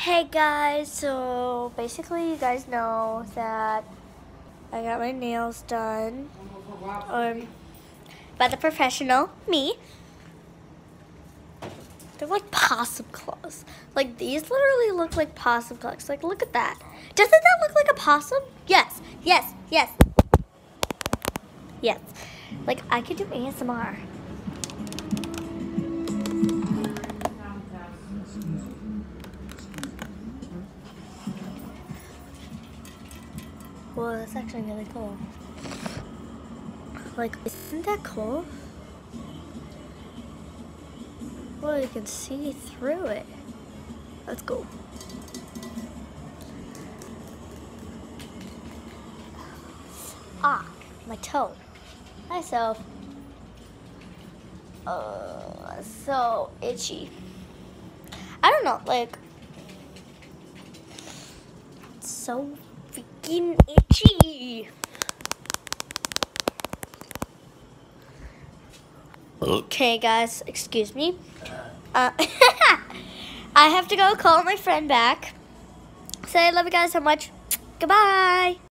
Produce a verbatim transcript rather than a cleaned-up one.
Hey guys, so basically you guys know that I got my nails done um, by the professional, me. They're like possum claws. Like these literally look like possum claws. Like look at that. Doesn't that look like a possum? Yes, yes, yes. Yes. Like I could do A S M R. Well, that's actually really cool. Like, isn't that cool? Well, you can see through it. That's cool. Ah, my toe. Hi, so. Uh, so itchy. I don't know, like, it's so freaking itchy. Okay, guys, excuse me. Uh, I have to go call my friend back. Say I love you guys so much. Goodbye.